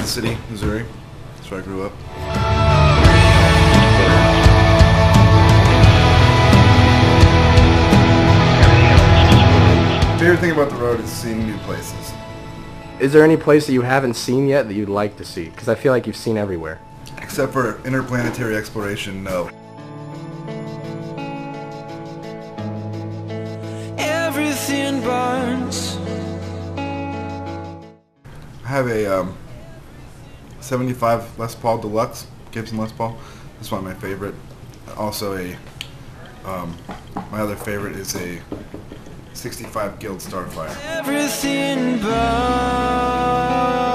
City, Missouri. That's where I grew up. Favorite thing about the road is seeing new places. Is there any place that you haven't seen yet that you'd like to see? Because I feel like you've seen everywhere. Except for interplanetary exploration, no. Everything burns. I have a 75 Les Paul Deluxe, Gibson Les Paul. That's one of my favorite. Also my other favorite is a 65 Guild Starfire. Everything burns.